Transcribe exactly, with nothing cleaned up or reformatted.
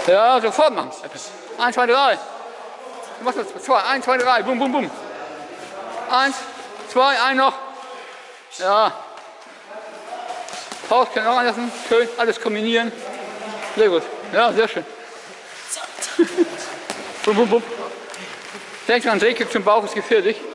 Ja, sofort machen. Eins, zwei, drei. Du machst das. Zwei, eins, zwei, drei. Bum, bum, bum. Eins, zwei, ein noch. Ja. Pause können auch anlassen. Schön, alles kombinieren. Sehr gut. Ja, sehr schön. Bum, bum, bum. Denk dran, Drehkick zum Bauch ist gefährlich.